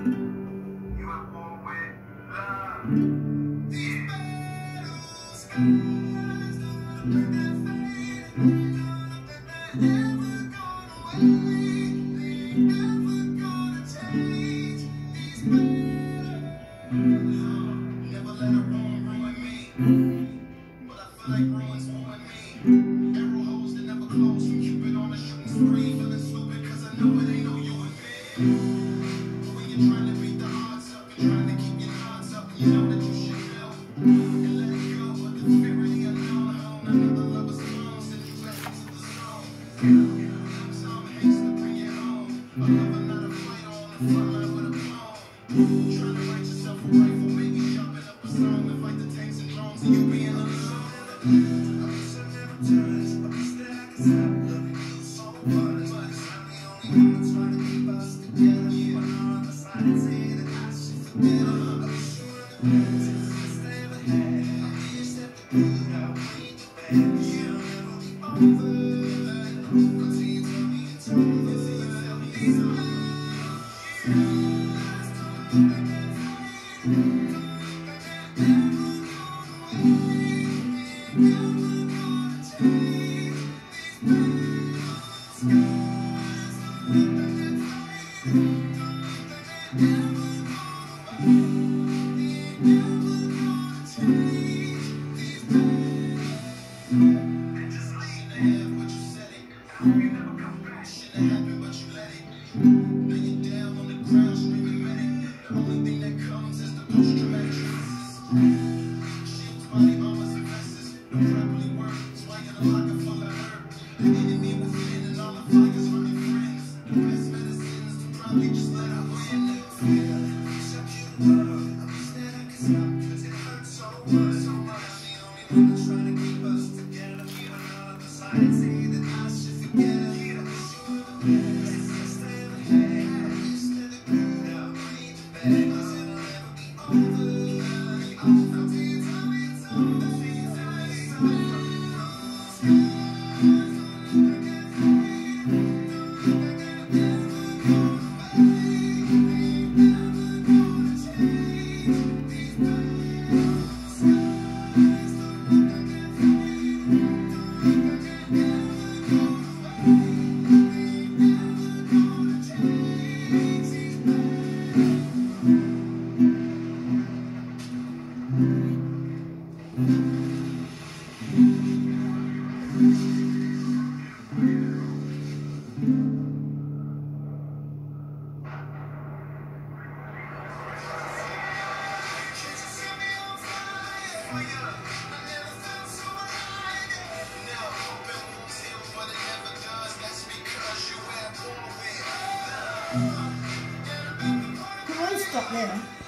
You are born with love. These battles, scars, don't let that fade. Don't let that ever go away. They ain't never gonna change. These battles, never let a wrong ruin me. But I feel like ruins ruin me. Arrow holes that never close from Cupid on a shooting spree. Feeling stupid cause I know it ain't no you and me. When you're trying to beat the odds up, you're trying to keep your odds up, and you know that you should build and let it go. But the fear of the unknown, home, another lover's phone, send you back into the zone. Some hates to bring you home. A lover, not a fighter on the front line with a phone. Trying to write yourself a rifle, maybe chopping up a song and fight the tanks and drones, and you being alone. I wish I never touched. I wish that I could stop loving you so much. But it's not the only one trying to keep us together. But on the side and say that I should forget her. I wish you were the best I ever had. I wish that the good outweighed the bad. You'll never be over until you tell me it's over. Until you tell me it's over. Can I stop there?